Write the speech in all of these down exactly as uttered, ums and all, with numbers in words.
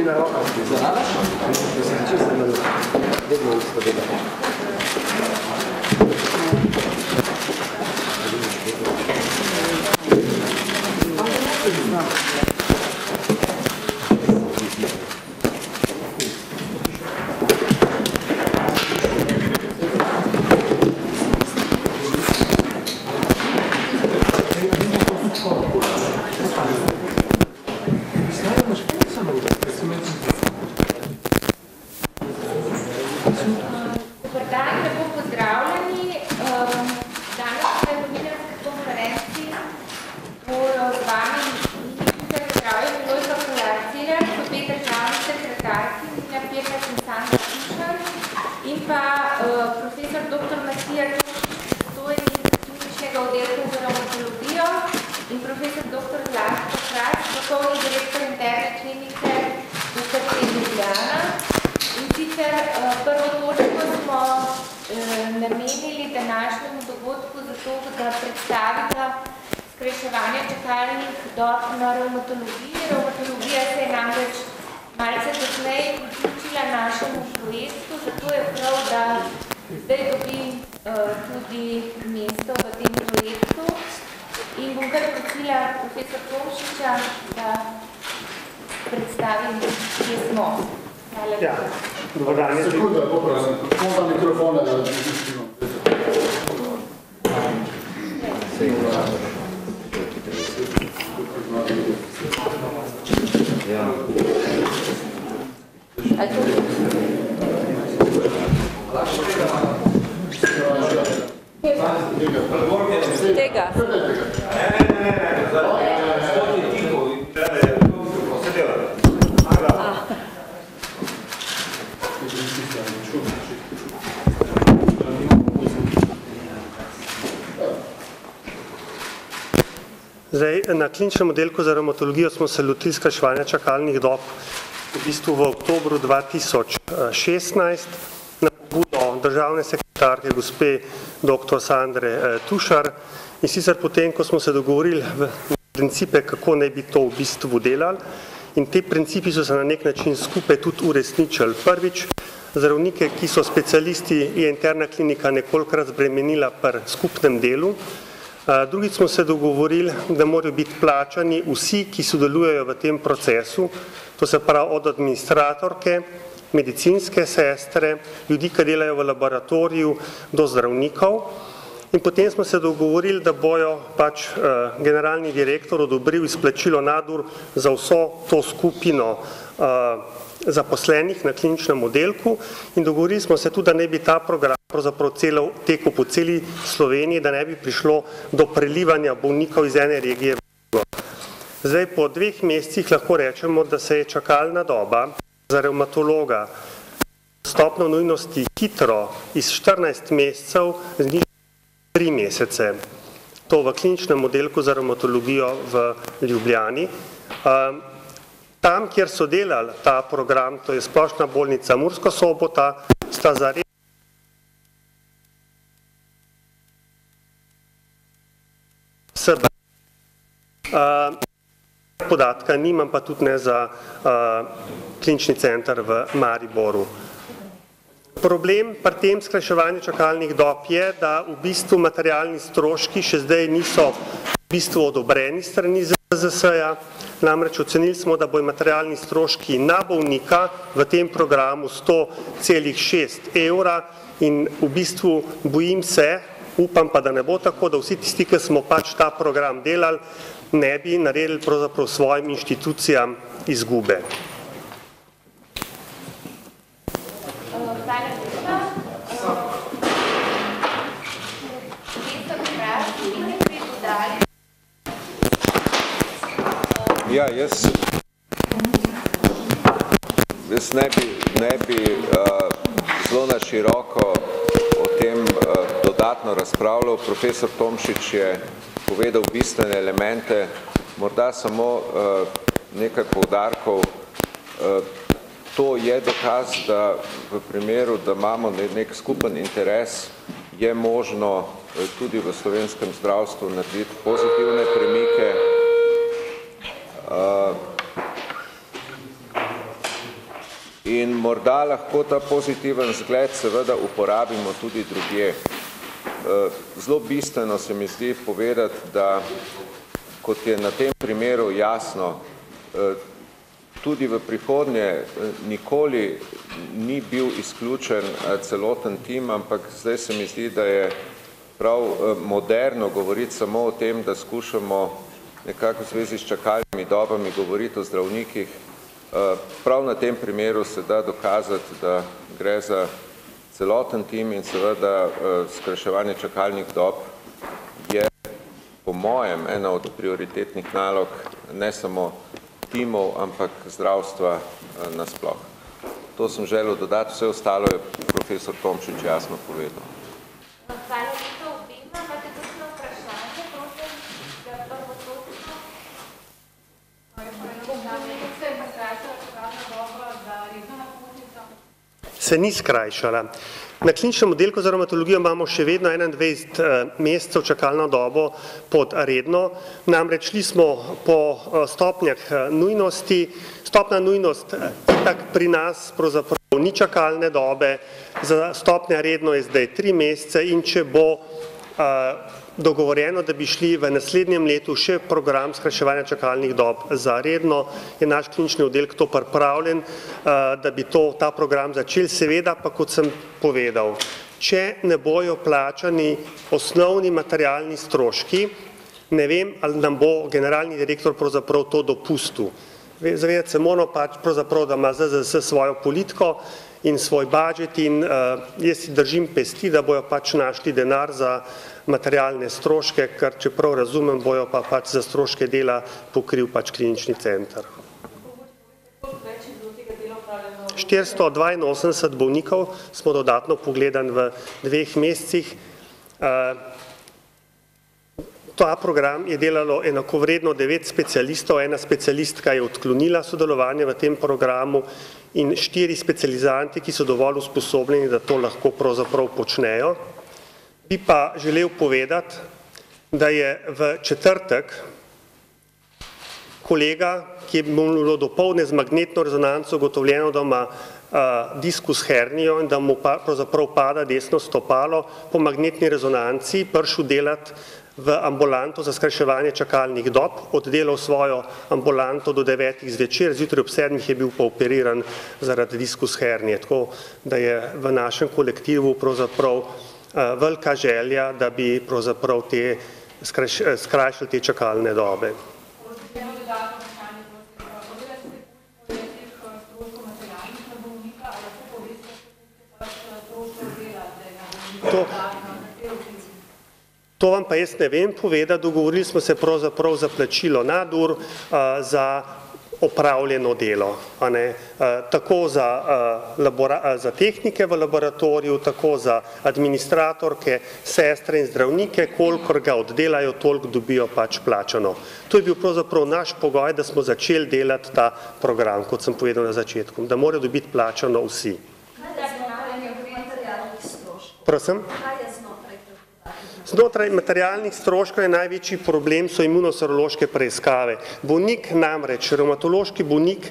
tudi na roka. Zanadaš? Da sem čisto malo. Vedno isto dela. Na kliničnem oddelku za revmatologijo smo se lotili skrajševanja čakalnih dob v bistvu v oktobru dva tisoč šestnajst na pobudo državne sekretarke gospe doktor Sandre Tušar in sicer potem, ko smo se dogovorili v principe, kako naj bi to v bistvu delali in te principi so se na nek način skupaj tudi uresničili. Prvič, zdravnike, ki so specialisti, je interna klinika nekoliko razbremenila pri skupnem delu. Drugič smo se dogovorili, da morajo biti plačani vsi, ki sodelujejo v tem procesu, to se pravi od administratorke, medicinske sestre, ljudi, ki delajo v laboratoriju, do zdravnikov. In potem smo se dogovorili, da bojo pač generalni direktor odobril izplačilo nadur za vso to skupino zaposlenih na kliničnem oddelku in dogovorili smo se tudi, da ne bi ta program pravzaprav celo tekel po celi Sloveniji, da ne bi prišlo do prelivanja bolnikov iz ene regije v drugo. Zdaj, po dveh mesecih lahko rečemo, da se je čakalna doba za revmatologa stopnjo nujnosti hitro iz štirinajst mesecev znižala tri mesece. To v kliničnem oddelku za revmatologijo v Ljubljani. Tam, kjer so delali ta program, to je Splošna bolnica Murska Sobota, sta za res sebe. Podatka nimam, pa tudi ne za klinični center v Mariboru. Problem pri tem skrajševanju čakalnih dob je, da v bistvu materialni stroški še zdaj niso v bistvu odobreni strani Z Z S-ja, namreč ocenili smo, da bojo materialni stroški na bolnika v tem programu sto celih šest evra in v bistvu bojim se, upam pa, da ne bo tako, da vsi tisti, ki smo pač ta program delali, ne bi naredili pravzaprav svojim inštitucijam izgube. Ja, jaz, jaz ne bi, ne bi uh, zelo na široko o tem uh, dodatno razpravljal. Profesor Tomšič je povedal bistvene elemente, morda samo uh, nekaj poudarkov. Uh, to je dokaz, da v primeru, da imamo nek skupen interes, je možno uh, tudi v slovenskem zdravstvu narediti pozitivne premike. Uh, in morda lahko ta pozitiven zgled seveda uporabimo tudi drugje. Zelo bistveno se mi zdi povedati, da kot je na tem primeru jasno, tudi v prihodnje nikoli ni bil izključen celoten tim, ampak zdaj se mi zdi, da je prav moderno govoriti samo o tem, da skušamo nekako v zvezi s čakalnimi dobami govoriti o zdravnikih. Prav na tem primeru se da dokazati, da gre za celoten tim in seveda skrajševanje čakalnih dob je po mojem ena od prioritetnih nalog ne samo timov, ampak zdravstva nasploh. To sem želel dodati, vse ostalo je profesor Tomšič jasno povedal. Hvala lepa obima, imate kakšno vprašanje, prosim, da prvo točno. Se ni skrajšala. Na kliničnem oddelku za revmatologijo imamo še vedno enaindvajset mesecev čakalno dobo pod redno, namreč šli smo po stopnjah nujnosti. Stopna nujnost tak pri nas pravzaprav ni čakalne dobe, za stopnja redno je zdaj tri mesece in če bo dogovorjeno, da bi šli v naslednjem letu še program skrajševanja čakalnih dob za redno, je naš klinični oddelek to pripravljen, da bi to, ta program začeli, seveda pa, kot sem povedal, če ne bojo plačani osnovni materialni stroški, ne vem, ali nam bo generalni direktor pravzaprav to dopustil. Zavedati se moramo pač pravzaprav, da ima Z Z S svojo politiko in svoj budžet in jaz si držim pesti, da bojo pač našli denar za materialne stroške, ker čeprav razumem, bojo pa pač za stroške dela pokril pač klinični center. štiristo dvainosemdeset bolnikov smo dodatno pogledali v dveh mesecih. Ta program je delalo enakovredno devet specialistov, ena specialistka je odklonila sodelovanje v tem programu in štiri specializanti, ki so dovolj usposobljeni, da to lahko pravzaprav počnejo. Bi pa želel povedati, da je v četrtek kolega, ki je bilo dopoldne z magnetno rezonanco ugotovljeno, da ima diskus hernijo in da mu pravzaprav pada desno stopalo, po magnetni rezonanci prišel delati v ambulanto za skrajševanje čakalnih dob, oddelal svojo ambulanto do devetih zvečer, zjutraj ob sedmih je bil pa operiran zaradi diskus hernije, tako da je v našem kolektivu pravzaprav velika želja, da bi pravzaprav te skrajšali te čakalne dobe. To, to vam pa jaz ne vem povedati, dogovorili smo se pravzaprav za plačilo nadur, za opravljeno delo, a ne, tako za, za tehnike v laboratoriju, tako za administratorke, sestre in zdravnike, kolikor ga oddelajo, toliko dobijo pač plačano. To je bil pravzaprav naš pogoj, da smo začeli delati ta program, kot sem povedal na začetku, da morajo dobiti plačano vsi. Prosim? Znotraj materialnih stroškov je največji problem so imunoserološke preiskave. Bolnik namreč, revmatološki bolnik,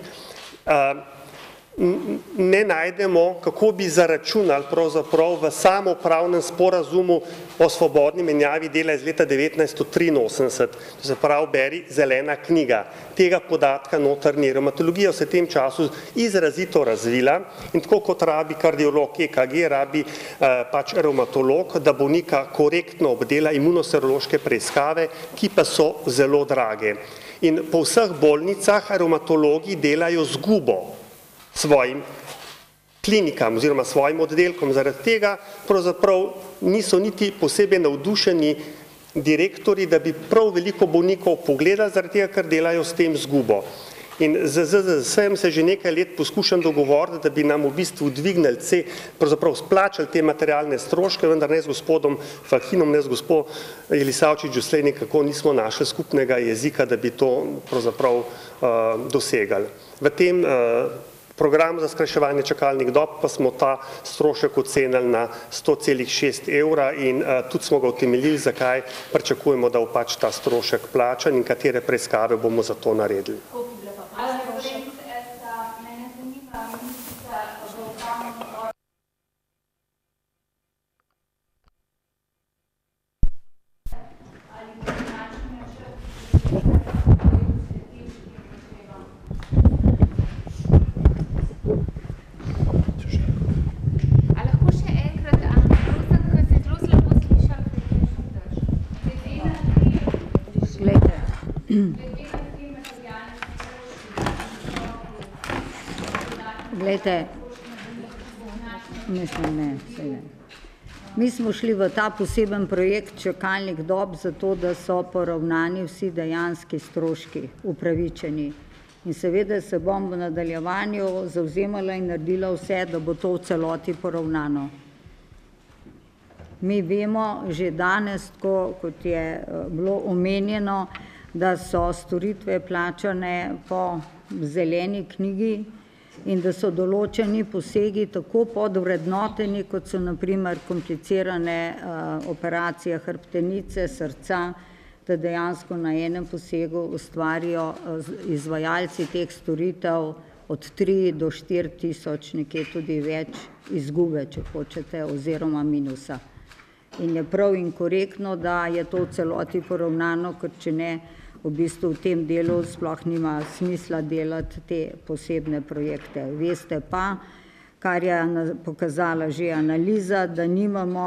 ne najdemo, kako bi zaračunali pravzaprav v samoupravnem sporazumu o svobodni menjavi dela iz leta devetnajststo triinosemdeset, to se pravi beri zelena knjiga. Tega podatka noter ni. Revmatologija se v tem času izrazito razvila in tako kot rabi kardiolog E K G, rabi pač revmatolog, da bolnika korektno obdela imunoserološke preiskave, ki pa so zelo drage. In po vseh bolnicah revmatologi delajo zgubo svojim klinikam oziroma svojim oddelkom. Zaradi tega pravzaprav niso niti posebej navdušeni direktori, da bi prav veliko bolnikov pogledali, zaradi tega, ker delajo s tem zgubo. In z Z Z S-em se že nekaj let poskušam dogovoriti, da bi nam v bistvu dvignili C, pravzaprav splačali te materialne stroške, vendar ne z gospodom Fahinom, ne z gospod Jelisavčič, doslej nekako nismo našli skupnega jezika, da bi to pravzaprav dosegali. V tem programu za skrajševanje čakalnih dob pa smo ta strošek ocenili na sto celih šest evra in tudi smo ga utemeljili, zakaj pričakujemo, da bo pač ta strošek plačan in katere preiskave bomo za to naredili. Mene zanima, ministrica, Glejte, mislim, ne, saj ne. Mi smo šli v ta poseben projekt čakalnih dob zato, da so poravnani vsi dejanski stroški upravičeni. In seveda se bom v nadaljevanju zavzemala in naredila vse, da bo to v celoti poravnano. Mi vemo že danes, tako, kot je bilo omenjeno, da so storitve plačane po zeleni knjigi in da so določeni posegi tako podvrednoteni, kot so na primer komplicirane uh, operacije hrbtenice, srca, da dejansko na enem posegu ustvarijo uh, izvajalci teh storitev od tri do štiri tisoč, nekje tudi več izgube, če hočete, oziroma minusa. In je prav in korektno, da je to v celoti poravnano, ker če ne, v bistvu v tem delu sploh nima smisla delati te posebne projekte. Veste pa, kar je pokazala že analiza, da nimamo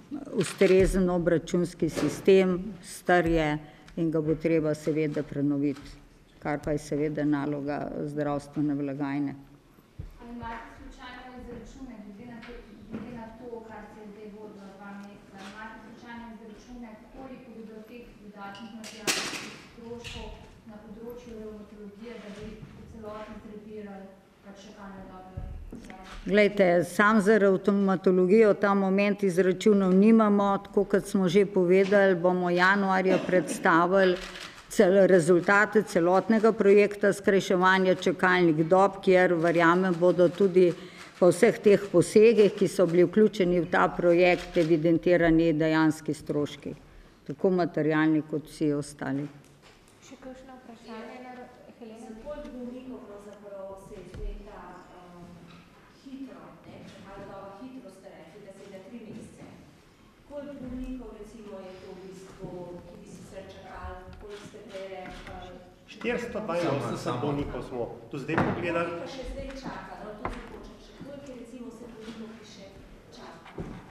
ustrezen obračunski sistem, star je in ga bo treba seveda prenoviti, kar pa je seveda naloga zdravstvene blagajne. Ali imate slučajno izračune, glede na to, glede na to, kar se je zdaj vodilo dva meseca, imate slučajno izračune, koliko bi do teh dodatnih materialnih stroškov na področju revmatologije, da bi celotno tretirali pač čakalne dobe? Glejte, sam za revmatologijo ta moment izračunov nimamo, tako kot smo že povedali, bomo januarja predstavili cel, rezultate celotnega projekta skrajševanja čakalnih dob, kjer verjamem bodo tudi po vseh teh posegih, ki so bili vključeni v ta projekt, evidentirani dejanski stroški, tako materialni kot vsi ostali. Še kakšno vprašanje na Helena? Za koliko bolnikov pravzaprav se izgleda um, hitro, ne, čakalna doba hitro ste rekli, da se da tri mesece. Koliko bolnikov recimo je to v bistvu, ki bi sicer čakali, koliko ste prej rekli? štiristo dvainosemdeset bolnikov smo do zdaj pogledali. Koliko pa še zdaj čaka, no to se počem še, koliko je recimo se bolnikov, ki še čaka?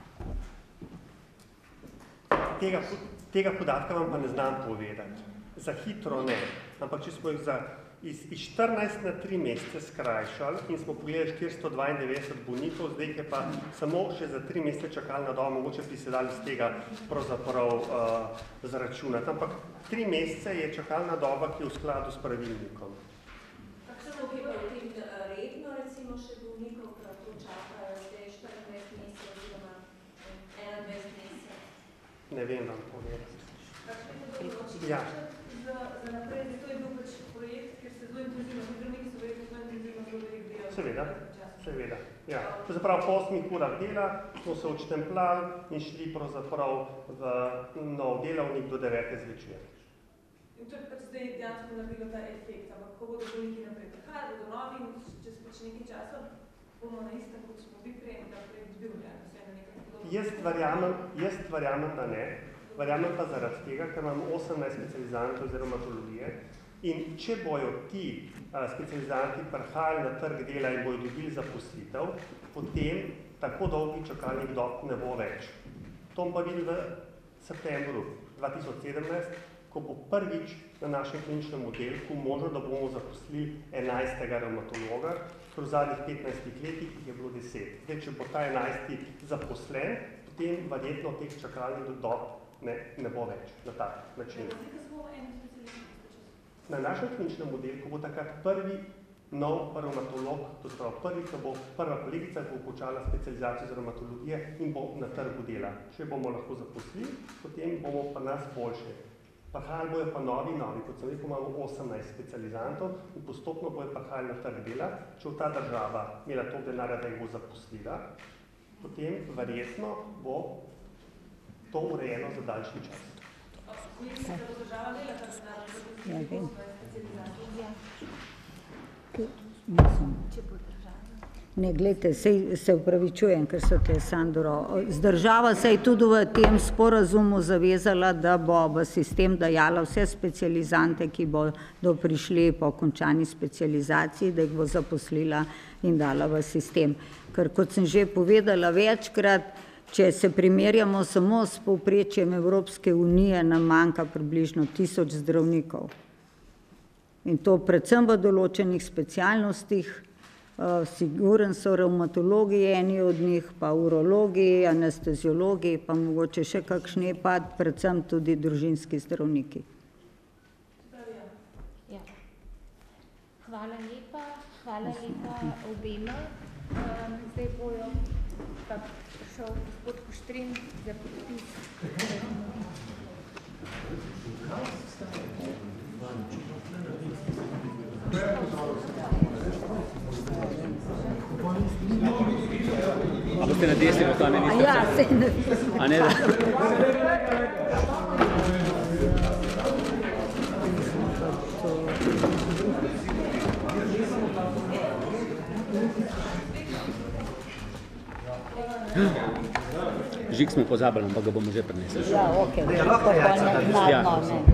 Tega, tega podatka vam pa ne znam povedati. Za hitro ne, ampak če smo jih za, iz, iz štirinajst na tri mesece skrajšali in smo pogledali štiristo dvaindevetdeset bolnikov, zdaj je pa samo še za tri mesece čakalna doba, mogoče bi se dali iz tega pravzaprav uh, zračunati. Ampak tri mesece je čakalna doba, ki je v skladu s pravilnikom. Kakšno bi pa v tem redno recimo še bolnikov, ki to čakajo zdaj štiriindvajset mesecev oziroma enaindvajset mesecev? Ne vem vam povedati. Ja. Za, za naprej, to je bil pač projekt, ker se zelo intenzivno, zdravniki so verjetno zelo intenzivno zelo veliko delali. Seveda, seveda. Ja. To se pravi, po osmih urah dela smo se odštempljali in šli pravzaprav v nov delavnik do devete zvečer. In to je pač zdaj dejansko naredilo ta efekt, ampak ko bodo bolniki naprej prihajali, bodo novi in čez pač nekaj časa bomo na istem, kot smo bili prej, in ta projekt bil, ja, vse na nekaj podobno. Jaz verjamem, jaz verjamem, da ne. Verjamem pa zaradi tega, ker imamo osemnajst specializantov iz revmatologije in če bojo ti a, specializanti prihajali na trg dela in bojo dobili zaposlitev, potem tako dolgi čakalnih dob ne bo več. To bomo pa videli v septembru dva tisoč sedemnajst, ko bo prvič na našem kliničnem oddelku možno, da bomo zaposlili enajstega revmatologa, ker v zadnjih petnajstih letih jih je bilo deset. Zdaj, če bo ta enajsti zaposlen, potem verjetno teh čakalnih dob Ne, ne bo več na ta način. Na našem kliničnem oddelku bo takrat prvi nov revmatolog, to se pravi prvi, ki bo prva kolegica, ki bo počala specializacijo za revmatologije in bo na trgu dela. Če bomo lahko zaposlili, potem bomo pa nas boljše. Prihajali bojo pa novi, novi, kot sem rekel, imamo osemnajst specializantov in postopno bojo prihajali na trg dela. Če v ta država imela to denarja, da jih bo zaposlila, potem verjetno bo to urejeno za daljši čas. Mislim, da bo država dela, kar se da, da bo Ne, gledajte, sej se upravičujem, ker so te, Sandro. Zdržava se je tudi v tem sporazumu zavezala, da bo v sistem dajala vse specializante, ki bodo prišli po končani specializaciji, da jih bo zaposlila in dala v sistem. Ker kot sem že povedala večkrat, če se primerjamo samo s povprečjem Evropske unije, nam manjka približno tisoč zdravnikov. In to predvsem v določenih specialnostih, Siguren so revmatologi, eni od njih, pa urologi, anesteziologi, pa mogoče še kakšni, pa predvsem tudi družinski zdravniki. Ja. Hvala lepa, hvala lepa obema. Zdaj bojo pa šel gospod Kuštrin za podpis. A boste na desni bo ta ministrica? Ja, se ne. A ne, da... Žig smo pozabili, ampak ga bomo že prinesli. Ja, okej. Okay. Ja.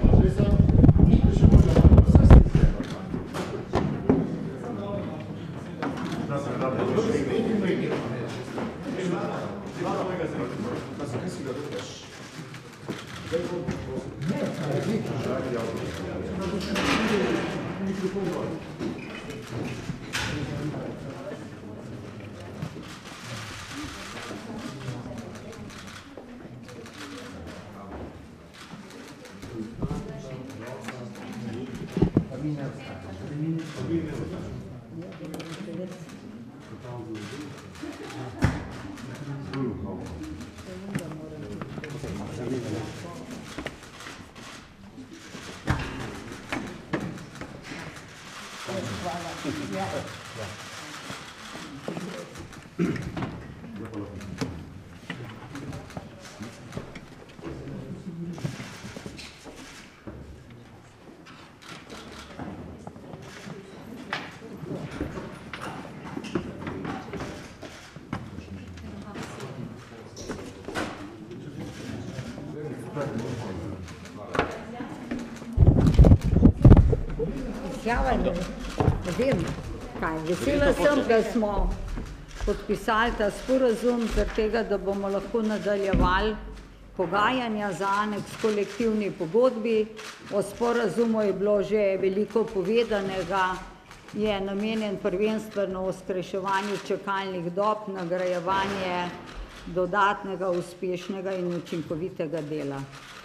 Izjavanje. Ne vem, kaj. Vesela sem, da smo podpisali ta sporazum, zaradi tega, da bomo lahko nadaljevali pogajanja za aneks kolektivni pogodbi. O sporazumu je bilo že veliko povedanega, je namenjen prvenstveno o skrajševanju čakalnih dob, nagrajevanje dodatnega, uspešnega in učinkovitega dela.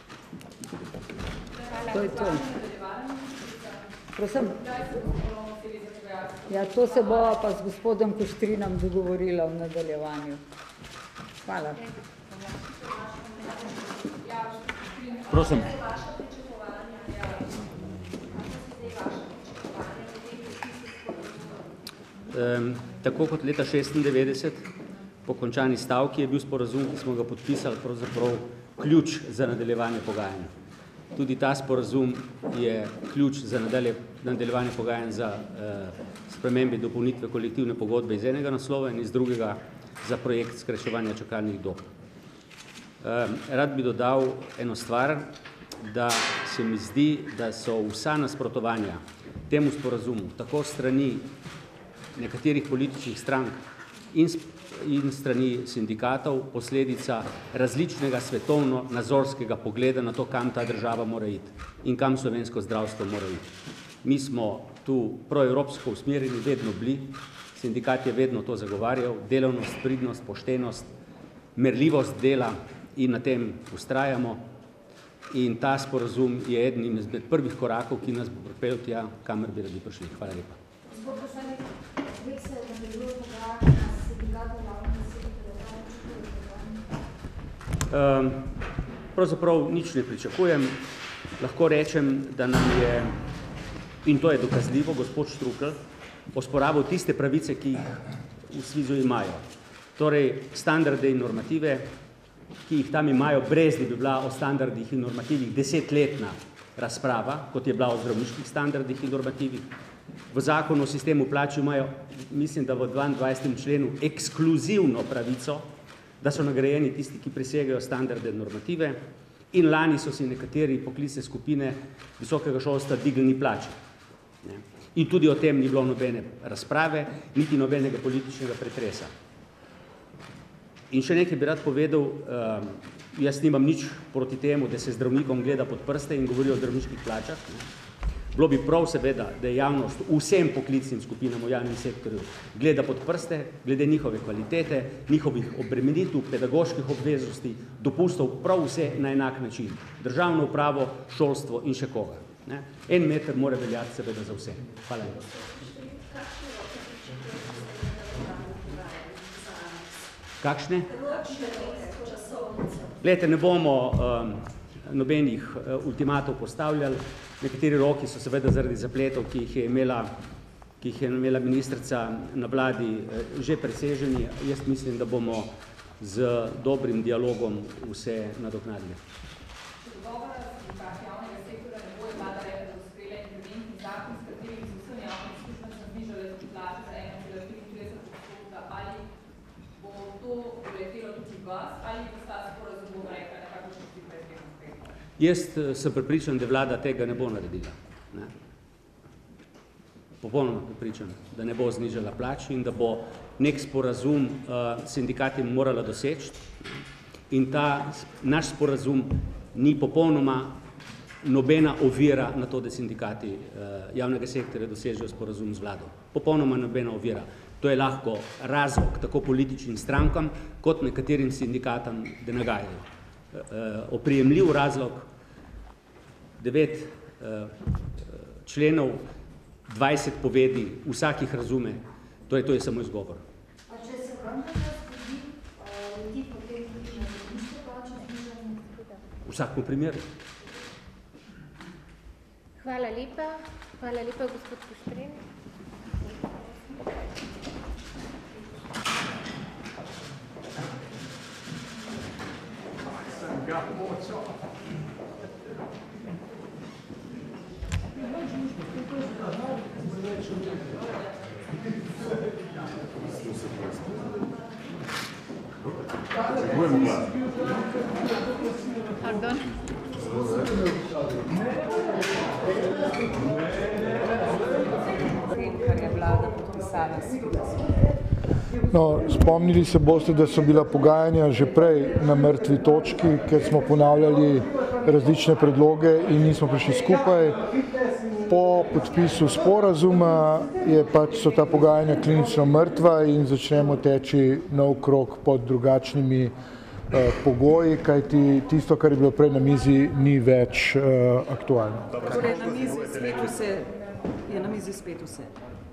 To je to. Prosim? Ja, to se bo pa z gospodom Kuštrinom dogovorila v nadaljevanju. Hvala. Prosim. Um, tako kot leta šestindevetdeset, po končani stavki je bil sporazum, ki smo ga podpisali, pravzaprav ključ za nadaljevanje pogajanja. Tudi ta sporazum je ključ za nadalje, nadaljevanje pogajanj za eh, spremembe dopolnitve kolektivne pogodbe iz enega naslova in iz drugega za projekt skrajševanja čakalnih dob. Eh, rad bi dodal eno stvar, da se mi zdi, da so vsa nasprotovanja temu sporazumu, tako strani nekaterih političnih strank in in strani sindikatov posledica različnega svetovno-nazorskega pogleda na to, kam ta država mora iti in kam slovensko zdravstvo mora iti. Mi smo tu proevropsko usmerjeni, vedno bili, sindikat je vedno to zagovarjal, delovnost, pridnost, poštenost, merljivost dela in na tem ustrajamo. In ta sporazum je eden izmed prvih korakov, ki nas bo pripeljal tja, kamer bi radi prišli. Hvala lepa. Um, pravzaprav nič ne pričakujem. Lahko rečem, da nam je, in to je dokazljivo, gospod Štrukelj osporaval tiste pravice, ki jih v SVIZ-u imajo. Torej, standarde in normative, ki jih tam imajo, brez da bi bila o standardih in normativih desetletna razprava, kot je bila o zdravniških standardih in normativih. V zakonu o sistemu plač imajo, mislim, da v dvaindvajsetem členu ekskluzivno pravico, da so nagrajeni tisti, ki presegajo standarde in normative, in lani so si nekateri poklicne skupine visokega šolstva dignili plače. In tudi o tem ni bilo nobene razprave, niti nobenega političnega pretresa. In še nekaj bi rad povedal, jaz nimam nič proti temu, da se zdravnikom gleda pod prste in govori o zdravniških plačah. Bilo bi prav seveda, da je javnost vsem poklicnim skupinam v javnem sektorju gleda pod prste, glede njihove kvalitete, njihovih obremenitev, pedagoških obveznosti, dopustov prav vse na enak način. Državno upravo, šolstvo in še koga. Ne? En meter mora veljati seveda za vse. Hvala. Kakšne? Glejte, ne bomo um, nobenih uh, ultimatov postavljali. Nekateri roki so seveda zaradi zapletov, ki jih je imela, ki jih je imela ministrica na vladi, že preseženi. Jaz mislim, da bomo z dobrim dialogom vse nadoknadili. Jaz sem prepričan, da vlada tega ne bo naredila. Ne? Popolnoma prepričan, da ne bo znižala plač in da bo nek sporazum uh, sindikati morala doseči. In ta naš sporazum ni popolnoma nobena ovira na to, da sindikati uh, javnega sektorja dosežejo sporazum z vlado. Popolnoma nobena ovira. To je lahko razlog tako političnim strankam, kot nekaterim sindikatam, da nagajajo. Oprijemljiv razlog, devet uh, členov, dvajset povedi, vsakih razume, torej to je samo izgovor. A če se vam zgodi, ljudi potem tudi na zemljišče plače? V vsakem primeru. Hvala lepa. Hvala lepa, gospod Kuštrin. Pardon. Kar je vlada podpisala s No, spomnili se boste, da so bila pogajanja že prej na mrtvi točki, ker smo ponavljali različne predloge in nismo prišli skupaj. Po podpisu sporazuma je pač so ta pogajanja klinično mrtva in začnemo teči nov krog pod drugačnimi eh, pogoji, kajti tisto, kar je bilo prej na mizi, ni več eh, aktualno. Torej, na mizi spet vse, je na mizi spet vse.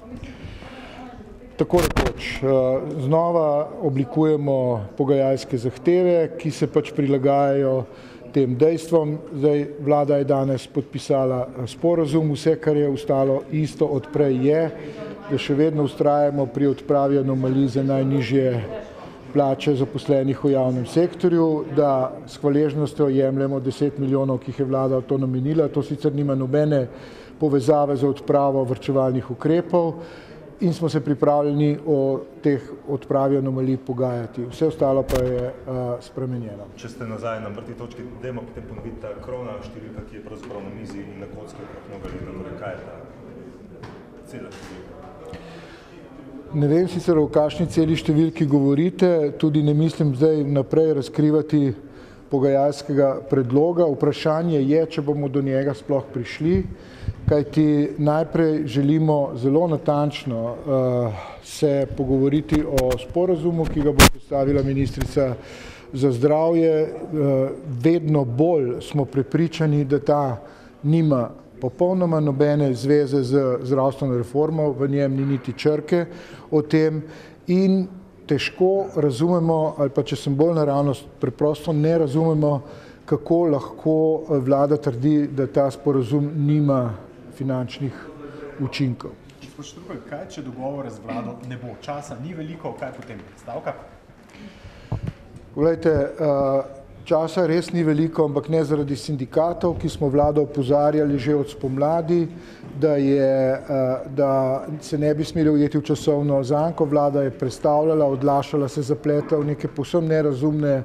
Tako rekoč, znova oblikujemo pogajalske zahteve, ki se pač prilagajajo tem dejstvom. Zdaj, vlada je danes podpisala sporazum, vse, kar je ostalo isto od prej je, da še vedno vztrajamo pri odpravi anomalij za najnižje plače zaposlenih v javnem sektorju, da s hvaležnostjo jemljemo deset milijonov, ki jih je vlada to namenila. To sicer nima nobene povezave za odpravo varčevalnih ukrepov, in smo se pripravljeni o teh odpravi anomalij pogajati. Vse ostalo pa je uh, spremenjeno. Če ste nazaj na mrtvi točki, dajmo potem ponoviti ta krovna številka, ki je pravzaprav na mizi in na kocki okrog mnoga leta. Torej, kaj je ta cela številka? Ne vem sicer, o kakšni celi številki govorite, tudi ne mislim zdaj naprej razkrivati pogajalskega predloga. Vprašanje je, če bomo do njega sploh prišli, kajti najprej želimo zelo natančno uh, se pogovoriti o sporazumu, ki ga bo postavila ministrica za zdravje. Uh, vedno bolj smo prepričani, da ta nima popolnoma nobene zveze z zdravstveno reformo, v njem ni niti črke o tem in težko razumemo, ali pa če sem bolj naravnost, preprosto ne razumemo, kako lahko vlada trdi, da ta sporazum nima finančnih učinkov. Kaj, če dogovore z vlado ne bo? Časa ni veliko, kaj potem stavka? Glejte, časa res ni veliko, ampak ne zaradi sindikatov, ki smo vlado opozarjali že od spomladi, da, je, da se ne bi smeli ujeti v časovno zanko. Vlada je prestavljala, odlašala se, zapletla v neke povsem nerazumne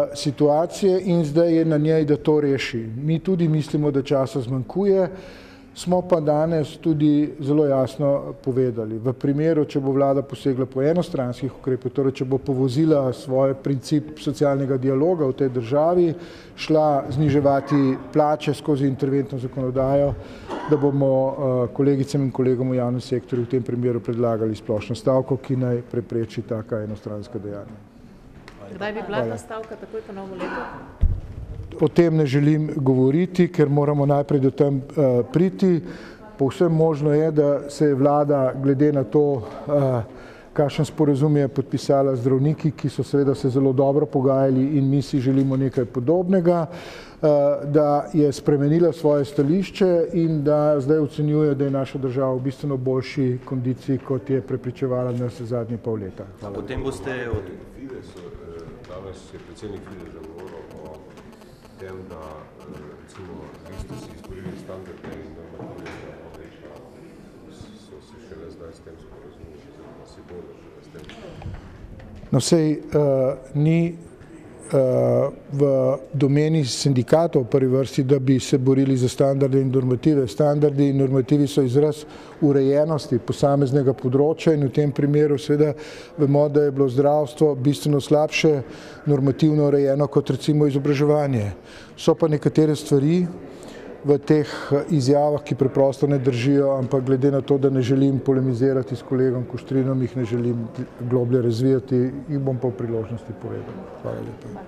situacije in zdaj je na njej, da to reši. Mi tudi mislimo, da časa zmanjkuje. Smo pa danes tudi zelo jasno povedali, v primeru, če bo vlada posegla po enostranskih ukrepih, torej če bo povozila svoj princip socialnega dialoga v tej državi, šla zniževati plače skozi interventno zakonodajo, da bomo kolegicam in kolegom v javnem sektorju v tem primeru predlagali splošno stavko, ki naj prepreči taka enostranska dejanja. Kdaj bi bila ta stavka, takoj po novo leto? O tem ne želim govoriti, ker moramo najprej do tam uh, priti. Povsem možno je, da se je vlada glede na to, uh, kakšen sporazum je podpisala zdravniki, ki so seveda se zelo dobro pogajali in mi si želimo nekaj podobnega, uh, da je spremenila svoje stališče in da zdaj ocenjuje, da je naša država v bistveno boljši kondiciji, kot je prepričevala nas zadnje pol leta. Hvala. Potem boste od... Danes je predsednik Fidesa govoril o tem, da recimo vi ste si izborili standarde in normative, so se šele zdaj s tem sporazumili, da si bodo šele s tem. No, sej uh, ni uh, v domeni sindikatov v prvi vrsti, da bi se borili za standarde in normative. Standardi in normativi so izraz urejenosti posameznega področja in v tem primeru seveda vemo, da je bilo zdravstvo bistveno slabše normativno urejeno kot recimo izobraževanje. So pa nekatere stvari v teh izjavah, ki preprosto ne držijo, ampak glede na to, da ne želim polemizirati s kolegom Kuštrinom, jih ne želim globlje razvijati, jih bom pa v priložnosti povedal. Hvala lepa.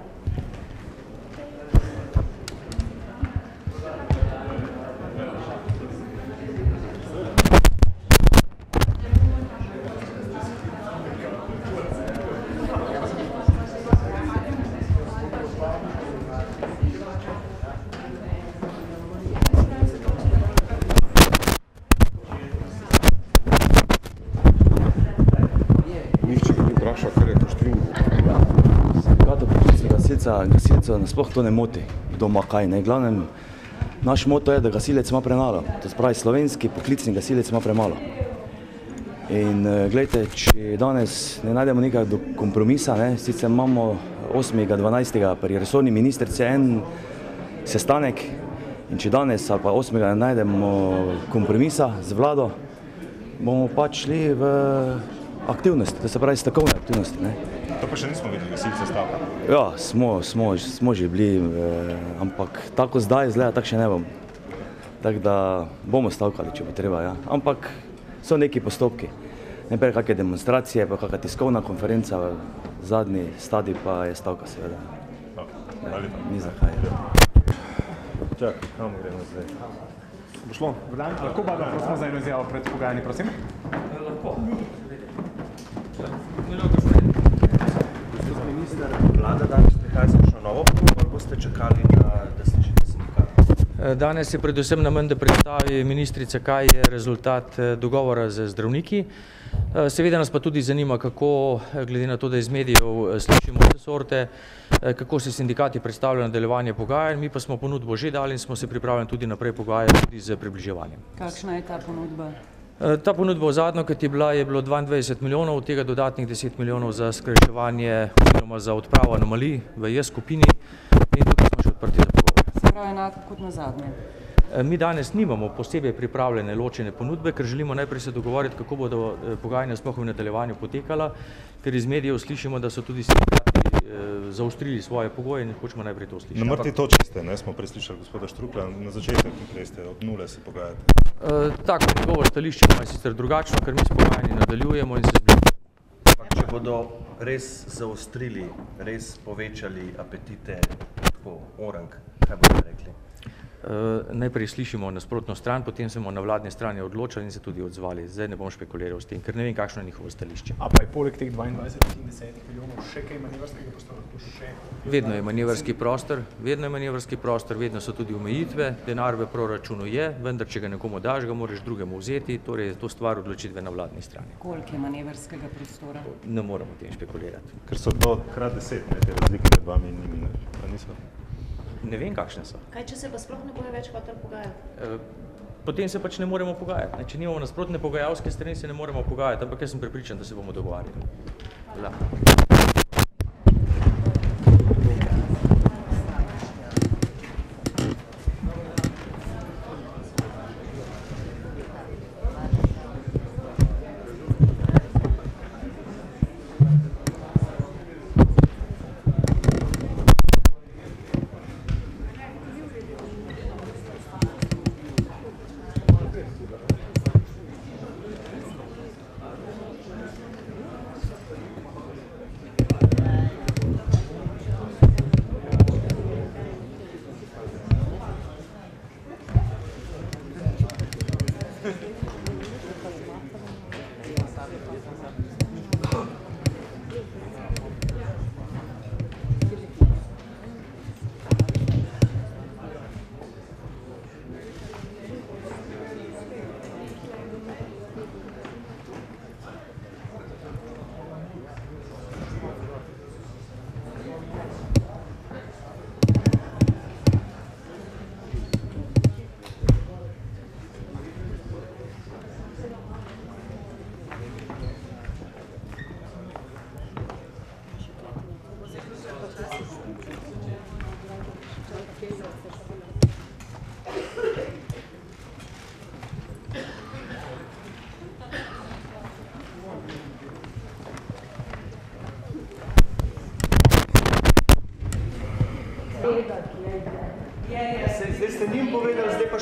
Gasilcev nasploh to ne moti, kdo ima kaj. Ne. Glavnem, naš moto je, da gasilec ima premalo. To se pravi, slovenski poklicni gasilec ima premalo. In gledajte, če danes ne najdemo nekaj kompromisa, ne, sicer imamo osmega dvanajstega pri resorni ministrici en sestanek in če danes ali pa osmega ne najdemo kompromisa z vlado, bomo pač šli v aktivnosti, to se pravi stavkovne aktivnosti. Ne. To pa še nismo videli gasilce stavka. Ja, smo, smo, smo že bili, eh, ampak tako zdaj izgleda, tako še ne bom. Tako da bomo stavkali, če bo treba, ja. Ampak so neki postopki. Najprej kakšne demonstracije, pa kakšna tiskovna konferenca, zadnji stadij pa je stavka seveda. Ja, ni zakaj. Čakaj, kam gremo zdaj? Bo šlo? Lahko Bada, prosimo za eno izjavo pred pogajanji, prosim? Lahko. Minister, vlada danes prihaja kakšno novo pogodbo, ali boste čakali, na, da slišite sindikat? Danes je predvsem namen, da predstavi ministrica, kaj je rezultat dogovora z zdravniki. Seveda nas pa tudi zanima, kako, glede na to, da iz medijev slišimo vse sorte, kako se sindikati predstavljajo nadaljevanje pogajanj, mi pa smo ponudbo že dali in smo se pripravljeni tudi naprej pogajati tudi z približevanjem. Kakšna je ta ponudba? Ta ponudba zadnjo, kot je bila, je bilo dvaindvajset milijonov, od tega dodatnih deset milijonov za skrajševanje oziroma za odpravo anomalij v J skupini in tukaj smo še odprti za pogovor. Se pravi enako kot na zadnje. Mi danes nimamo posebej pripravljene ločene ponudbe, ker želimo najprej se dogovoriti, kako bodo pogajanja sploh v nadaljevanju potekala, ker iz medijev slišimo, da so tudi sindikati zaostrili svoje pogoje in hočemo najprej to slišati. Na mrtvi točki ste, ne, smo preslišali gospoda Štrukla, na začetku, ki ste od nule se pogajate. E, tako, njegovo stališče je sicer drugačno, ker mi s pogajanji nadaljujemo in se zbližamo. Če bodo res zaostrili, res povečali apetite, tako orang, kaj bodo rekli? Uh, najprej slišimo nasprotno stran, potem smo na vladni strani odločali in se tudi odzvali. Zdaj ne bom špekuliral s tem, ker ne vem, kakšno je njihovo stališče. A pa je poleg teh dvaindvajset in deset milijonov še kaj manevrskega prostora? Še... Vedno je manevrski prostor, vedno je manevrski prostor, vedno so tudi omejitve, denar v proračunu je, vendar če ga nekomu daš, ga moraš drugemu vzeti, torej je to stvar odločitve na vladni strani. Koliko je manevrskega prostora? Ne moramo o tem špekulirati. Ker so to krat deset, ne, te razlike med vami in njimi, pa niso. Ne vem, kakšne so. Kaj, če se pa sploh ne bojo več hotel pogajati? Potem se pač ne moremo pogajati. Če nimamo nasprotne pogajalske strani, se ne moremo pogajati, ampak jaz sem prepričan, da se bomo dogovarjali. Hvala.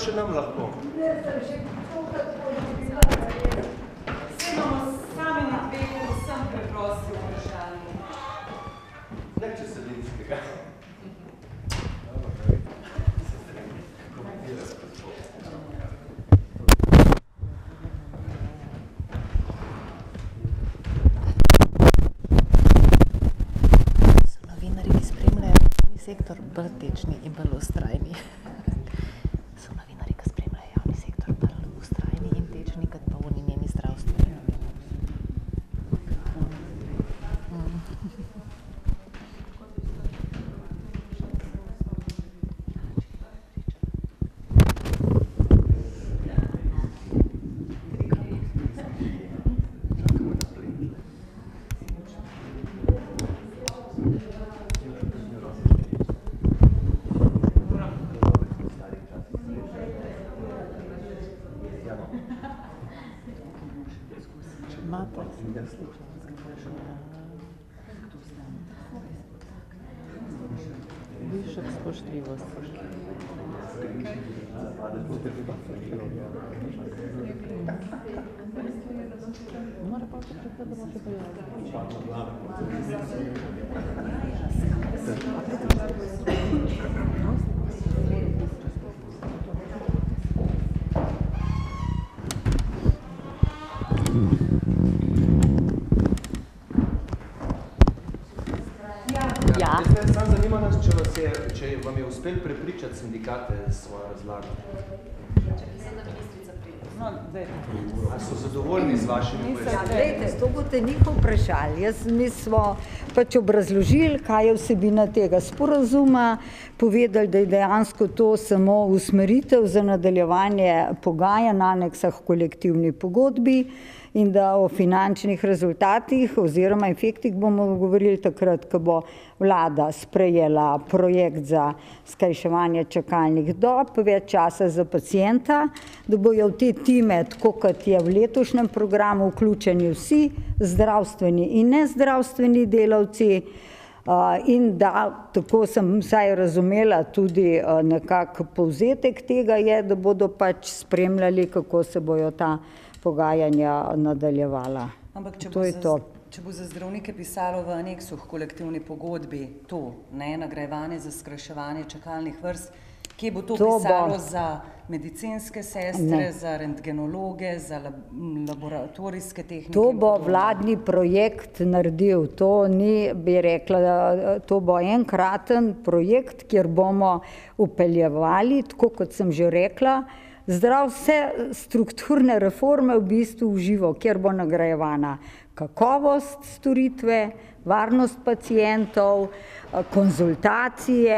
še nam lahko. Vse imamo sami na dveh vsem preprosti vprašanji. Ne, če se linskega. Sektor bolj tečni in bolj ustrajni. So novinarji, ki spremljajo javni sektor, bolj ustrajni in tečni, kot pa oni njeni zdravstveni. Višek spoštljivosti. Mora pa še prekrat, da bo še Ja. Sam zanima nas, če, vas je, če vam je uspel prepričati sindikate svojo razlago. No, A so zadovoljni z vašimi Glejte, to boste njih vprašali. Jaz, mi smo pač obrazložili, kaj je vsebina tega sporazuma, povedali, da je dejansko to samo usmeritev za nadaljevanje pogajanj na aneksah v kolektivni pogodbi in da o finančnih rezultatih oziroma efektih bomo govorili takrat, ko bo vlada sprejela projekt za skrajševanje čakalnih dob, več časa za pacienta, da bojo v te time, tako kot je v letošnjem programu, vključeni vsi zdravstveni in nezdravstveni delavci in da, tako sem vsaj razumela, tudi nekako povzetek tega je, da bodo pač spremljali, kako se bojo ta pogajanja nadaljevala. Ampak če to bo, je za, to. če bo za zdravnike pisalo v aneksu v kolektivni pogodbi to, ne, nagrajevanje za skrajševanje čakalnih vrst, kje bo to, to pisalo bo... za medicinske sestre, ne. Za rentgenologe, za lab, laboratorijske tehnike? To bo vladni projekt naredil, to ni, bi rekla, to bo enkraten projekt, kjer bomo upeljevali, tako kot sem že rekla, Zdrav, vse strukturne reforme v bistvu v živo, kjer bo nagrajevana kakovost storitve, varnost pacientov, konzultacije,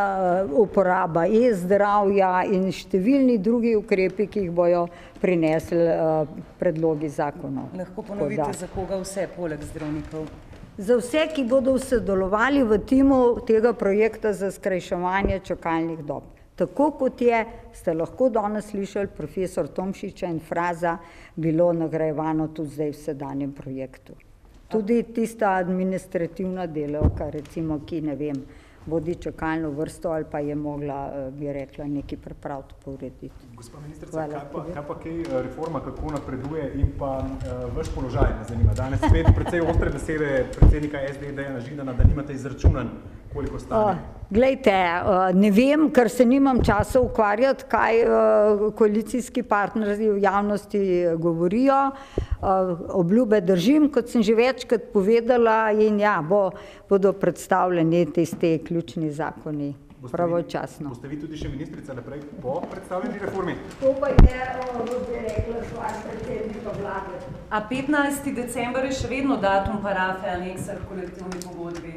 uporaba e-zdravja in številni drugi ukrepi, ki jih bojo prinesli predlogi zakonov. Lahko ponovite, za koga vse, poleg zdravnikov? Za vse, ki bodo sodelovali v timu tega projekta za skrajševanje čakalnih dob. Tako kot je, ste lahko danes slišali profesor Tomšiča in Fraza, bilo nagrajevano tudi zdaj v sedanjem projektu. Tudi tista administrativna delavka, recimo, ki ne vem, vodi čakalno vrsto ali pa je mogla, bi rekla, nekaj pripraviti, pourediti. Gospa ministrica, kaj pa, kaj pa kaj reforma, kako napreduje in pa uh, vaš položaj me zanima. Danes spet precej ostre besede predsednika S D Dejana Židana, da nimate izračunan, koliko stane. Uh, glejte, uh, ne vem, ker se nimam časa ukvarjati, kaj uh, koalicijski partnerji v javnosti govorijo. Uh, obljube držim, kot sem že večkrat povedala, in ja, bo, bodo predstavljeni tiste ključni zakoni pravočasno. Boste vi tudi še ministrica naprej po predstavljeni reformi? To pa je, bi rekla, stvar predsednika vlade. A petnajsti december je še vedno datum parafe aneksa v kolektivni pogodbi?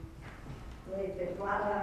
Glejte, hvala.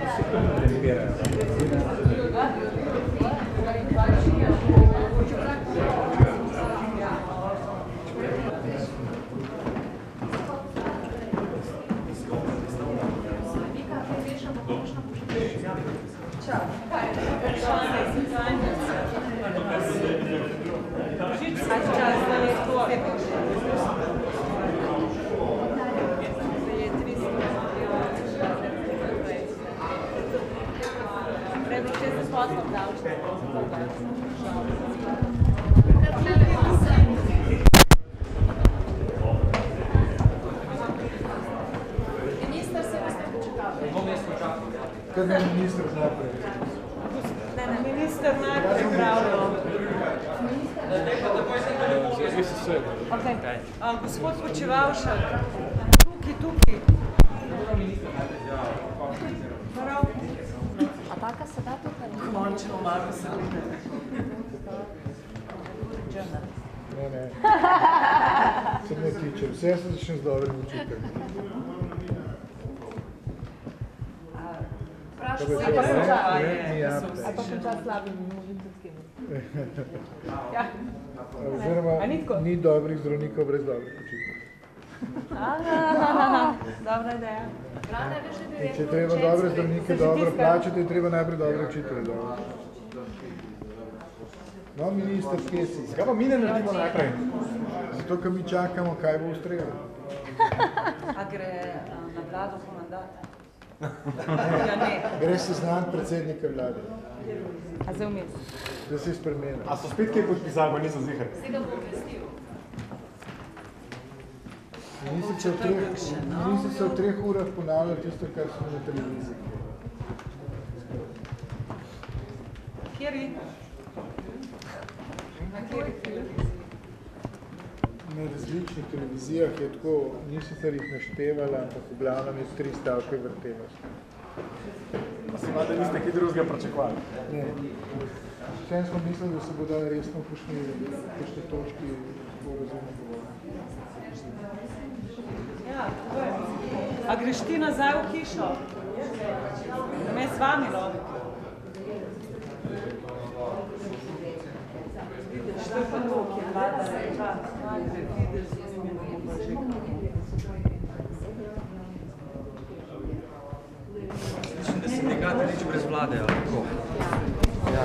Minister se vas ne počakal. Kar ne minister naprej. Ne, ne, minister najprej pravilo. Okay. A, gospod Počivavšek, tukaj, tukaj. Prav. A taka se da tukaj? Končno malo se Ne, ne. Se ne tiče, vse se začne z dobrim učiteljem. Vprašaj se pa A pa konča s slabimi možitskimi. Oziroma, ni dobrih zdravnikov brez dobrih učiteljev. Dobra ideja. In če treba dobre zdravnike dobro plačati, je treba najprej dobre učitelje dobro. No, minister, kje si? Zakaj pa mi ne naredimo najprej? Zato, ker mi čakamo, kaj bo ustrelo. A gre na vlado po mandat? Ja, ne. Gre se znati predsednika vlade. A zdaj vmes? Da se je spremenil. A so spet kaj podpisali, pa nisem zihar? Se ga bo obvestil. Nisi se v treh urah ponavljali tisto, kar smo na televiziji. Kjeri? Na kjeri televiziji? Na različnih televizijah je tako, niso se jih naštevala, ampak v glavnem je tri stavke vrtelost. Pa se imate niste kaj drugega pričakovali? Ne. Vsem smo mislili, da se bo dali resno kakšne točki sporazumno govoriti. Ja, to je. A greš ti nazaj v hišo? Me z vami lovi. Vidiš, to je pa to, ki je vlada reča. Vidiš, da smo bomo pa že Mislim, da sindikate nič brez vlade, ali kako? Ja.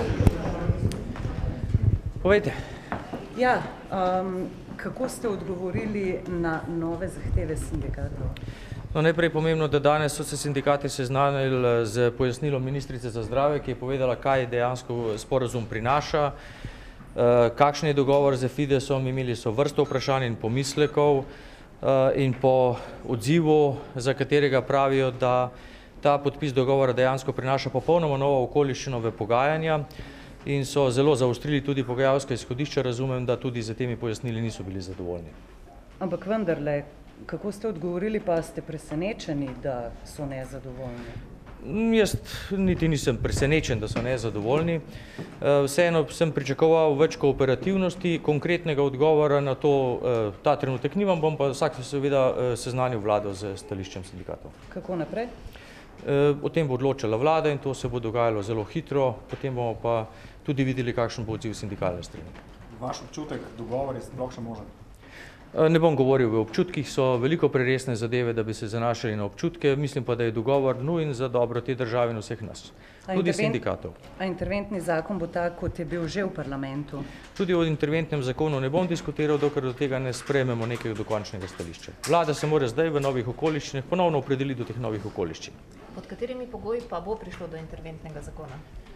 Povejte. Ja, um, kako ste odgovorili na nove zahteve sindikatov? No, najprej je pomembno, da danes so se sindikati seznanili z pojasnilom ministrice za zdravje, ki je povedala, kaj dejansko sporazum prinaša, kakšen je dogovor z Fidesom, imeli so vrsto vprašanj in pomislekov in po odzivu, za katerega pravijo, da ta podpis dogovora dejansko prinaša popolnoma novo okoliščino v pogajanja in so zelo zaostrili tudi pogajalska izhodišča, razumem, da tudi za temi pojasnili niso bili zadovoljni. Ampak vendarle, kako ste odgovorili, pa ste presenečeni, da so nezadovoljni? Jaz niti nisem presenečen, da so nezadovoljni. Vseeno sem pričakoval več kooperativnosti, konkretnega odgovora na to ta trenutek nimam, bom pa vsak seveda seznanil vlado z stališčem sindikatov. Kako naprej? O tem bo odločala vlada in to se bo dogajalo zelo hitro, potem bomo pa tudi videli, kakšen bo odziv sindikalne strani. Vaš občutek, dogovor je sploh še možen? Ne bom govoril v občutkih, so veliko preresne zadeve, da bi se zanašali na občutke, mislim pa, da je dogovor nujen za dobro te države in vseh nas, tudi sindikatov. A interventni zakon bo tak, kot je bil že v parlamentu? Tudi o interventnem zakonu ne bom diskutiral, dokler do tega ne sprejmemo nekega dokončnega stališča. Vlada se mora zdaj v novih okoliščinah ponovno opredeliti do teh novih okoliščin. Pod katerimi pogoji pa bo prišlo do interventnega zakona?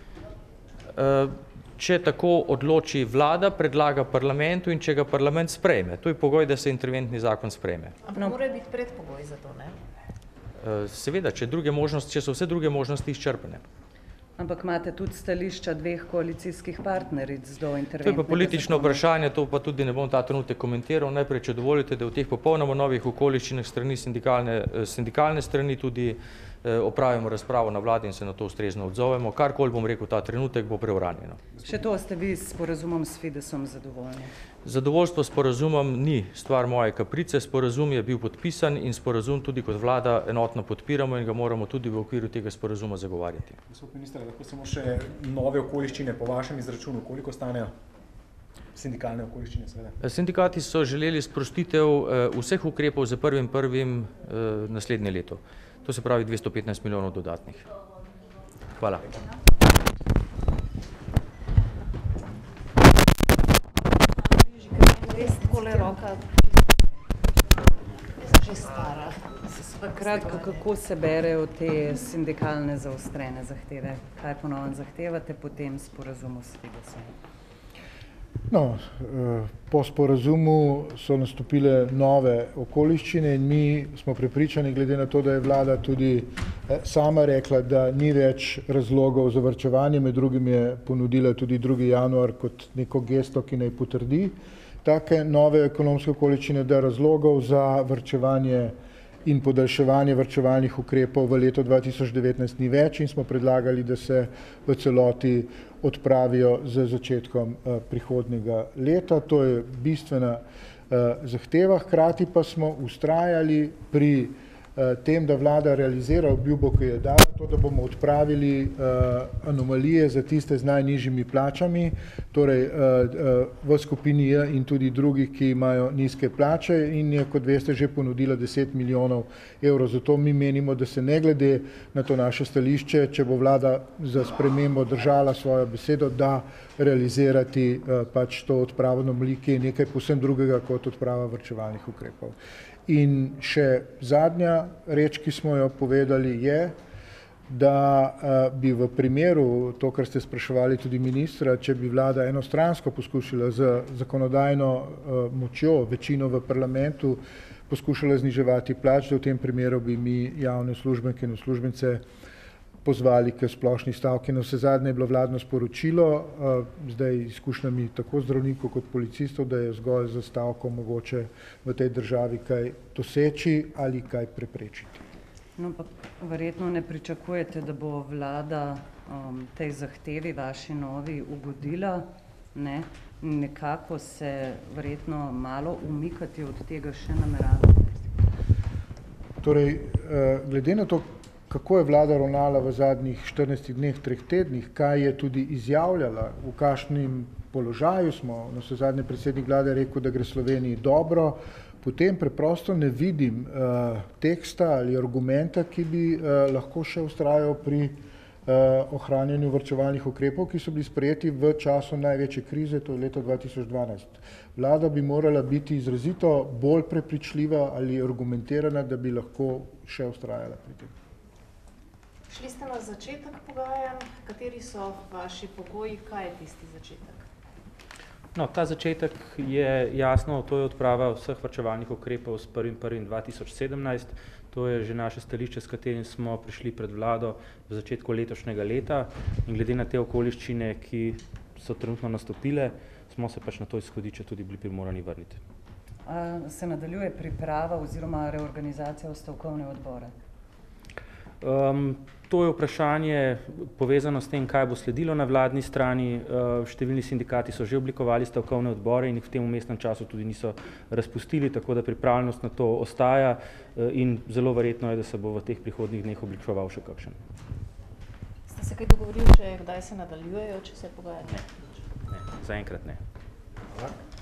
Če tako odloči vlada, predlaga parlamentu in če ga parlament sprejme. To je pogoj, da se interventni zakon sprejme. Ampak mora biti predpogoj za to, ne? Seveda, če, druge možnosti, če so vse druge možnosti izčrpane. Ampak imate tudi stališča dveh koalicijskih partneric do interventnega zakona? To je pa politično vprašanje, to pa tudi ne bom ta trenutek komentiral. Najprej, če dovolite, da v teh popolnoma novih okoliščinah strani sindikalne, sindikalne strani tudi opravimo razpravo na vladi in se na to ustrezno odzovemo. Karkoli bom rekel ta trenutek, bo preuranjeno. Še to, ste vi s sporazumom s Fidesom zadovoljni? Zadovoljstvo s sporazumom ni stvar moje kaprice, sporazum je bil podpisan in sporazum tudi kot vlada enotno podpiramo in ga moramo tudi v okviru tega sporazuma zagovarjati. Gospod minister, lahko samo še nove okoliščine po vašem izračunu, koliko stanejo sindikalne okoliščine seveda? Sindikati so želeli sprostitev vseh ukrepov za prvim prvim naslednje leto. To se pravi dvesto petnajst milijonov dodatnih. Hvala. Res takole roka, že stara. Kratko, kako se berejo te sindikalne zaostrene zahteve? Kaj ponovno zahtevate po tem sporazumu s Fidesom? No, po sporazumu so nastopile nove okoliščine in mi smo prepričani, glede na to, da je vlada tudi sama rekla, da ni več razlogov za varčevanje, med drugim je ponudila tudi drugi januar kot neko gesto, ki naj potrdi take nove ekonomske okoliščine, da razlogov za varčevanje in podaljševanje varčevalnih ukrepov v letu dva tisoč devetnajst ni več in smo predlagali, da se v celoti odpravijo z začetkom prihodnjega leta. To je bistvena zahteva, hkrati pa smo vztrajali pri tem, da vlada realizira obljubo, ki je dala, to, da bomo odpravili anomalije za tiste z najnižjimi plačami, torej v skupini J in tudi drugih, ki imajo nizke plače in je, kot veste, že ponudila deset milijonov evrov. Zato mi menimo, da se ne glede na to naše stališče, če bo vlada za spremembo držala svojo besedo, da realizirati pač to odpravo anomalij, ki je nekaj povsem drugega kot odprava varčevalnih ukrepov. In še zadnja reč, ki smo jo povedali, je, da bi v primeru, to, kar ste spraševali tudi ministra, če bi vlada enostransko poskušala z zakonodajno močjo, večino v parlamentu, poskušala zniževati plač, da v tem primeru bi mi javne uslužbenke in uslužbence pozvali k splošni stavki. Na vse zadnje je bilo vladno sporočilo, zdaj izkušnjami tako zdravnikov kot policistov, da je zgolj za stavko mogoče v tej državi kaj doseči ali kaj preprečiti. No, pa verjetno ne pričakujete, da bo vlada um, tej zahtevi vaši novi ugodila, ne? Nekako se verjetno malo umikati od tega še nameravate? Torej, glede na to, kako je vlada ravnala v zadnjih štirinajstih dneh, treh tednih, kaj je tudi izjavljala, v kakšnem položaju smo, na vse zadnje predsednik vlade rekel, da gre Sloveniji dobro, potem preprosto ne vidim uh, teksta ali argumenta, ki bi uh, lahko še vztrajal pri uh, ohranjanju varčevalnih ukrepov, ki so bili sprejeti v času največje krize, to je leto dva tisoč dvanajst. Vlada bi morala biti izrazito bolj prepričljiva ali argumentirana, da bi lahko še vztrajala pri tem. Šli ste na začetek pogajanj, kateri so vaši pogoji, kaj je tisti začetek? No, ta začetek je jasno, to je odprava vseh varčevalnih ukrepov s prvim prvim dva tisoč sedemnajst, to je že naše stališče, s katerim smo prišli pred vlado v začetku letošnjega leta in glede na te okoliščine, ki so trenutno nastopile, smo se pač na to izhodišče tudi bili primorani vrniti. A se nadaljuje priprava oziroma reorganizacija v stavkovne odbore? Um, to je vprašanje povezano s tem, kaj bo sledilo na vladni strani. Uh, številni sindikati so že oblikovali stavkovne odbore in jih v tem umestnem času tudi niso razpustili, tako da pripravljenost na to ostaja uh, in zelo verjetno je, da se bo v teh prihodnjih dneh oblikoval še kakšen. Ste se kaj dogovorili, če kdaj se nadaljujejo, če se pogajajo? Ne, ne, zaenkrat ne. Hvala.